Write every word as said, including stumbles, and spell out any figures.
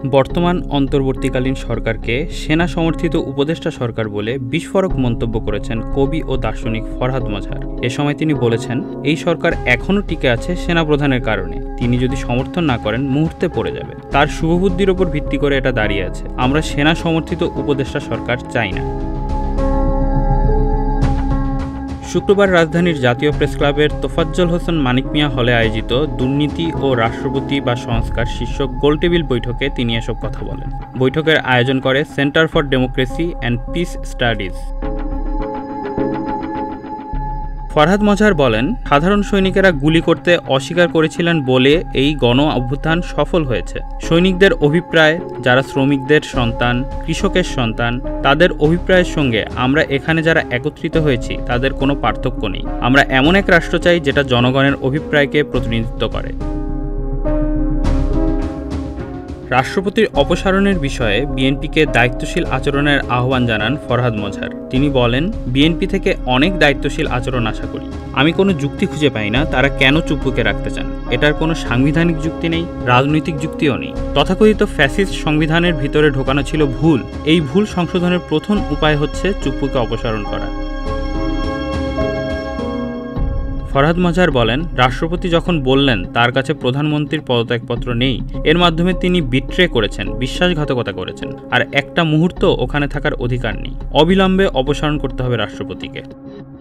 বর্তমান অন্তর্বর্তীকালীন সরকারকে সেনা সমর্থিত উপদেষ্টা সরকার বলে বিস্ফোরক মন্তব্য করেছেন কবি ও দার্শনিক ফরহাদ মজহার। এ সময় তিনি বলেছেন, এই সরকার এখনও টিকে আছে সেনাপ্রধানের কারণে। তিনি যদি সমর্থন না করেন মুহূর্তে পড়ে যাবে। তার শুভবুদ্ধির ওপর ভিত্তি করে এটা দাঁড়িয়ে আছে। আমরা সেনা সমর্থিত উপদেষ্টা সরকার চাই না। শুক্রবার রাজধানীর জাতীয় প্রেস ক্লাবের তোফাজ্জল হোসেন মানিক মিয়া হলে আয়োজিত দুর্নীতি ও রাষ্ট্রপতি বা সংস্কার শীর্ষক গোলটেবিল বৈঠকে তিনি এসব কথা বলেন। বৈঠকের আয়োজন করে centre for democracy and peace studies. Farhad Mazhar বলেন, সাধারণ সৈনিকেরা গুলি করতে অস্বীকার করেছিলেন বলে এই গণ অভ্যুত্থান সফল হয়েছে। সৈনিকদের অভিপ্রায়, যারা শ্রমিকদের সন্তান, কৃষকের সন্তান, তাদের অভিপ্রায়ের সঙ্গে আমরা এখানে যারা একত্রিত হয়েছি তাদের কোনো পার্থক্য নেই। আমরা এমন এক রাষ্ট্র চাই যেটা জনগণের অভিপ্রায়কে প্রতিনিধিত্ব করে। রাষ্ট্রপতির অপসারণের বিষয়ে বিএনপিকে দায়িত্বশীল আচরণের আহ্বান জানান ফরহাদ মজহার। তিনি বলেন, বিএনপি থেকে অনেক দায়িত্বশীল আচরণ আশা করি। আমি কোনো যুক্তি খুঁজে পাই না তারা কেন চুপ্পুকে রাখতে চান। এটার কোনো সাংবিধানিক যুক্তি নেই, রাজনৈতিক যুক্তিও নেই। তথাকথিত ফ্যাসিস্ট সংবিধানের ভিতরে ঢোকানো ছিল ভুল। এই ভুল সংশোধনের প্রথম উপায় হচ্ছে চুপ্পুকে অপসারণ করা। ফরহাদ মজহার বলেন, রাষ্ট্রপতি যখন বললেন তার কাছে প্রধানমন্ত্রীর পদত্যাগপত্র নেই, এর মাধ্যমে তিনি বিট্রে করেছেন, বিশ্বাসঘাতকতা করেছেন। আর একটা মুহূর্ত ওখানে থাকার অধিকার নেই। অবিলম্বে অপসারণ করতে হবে রাষ্ট্রপতিকে।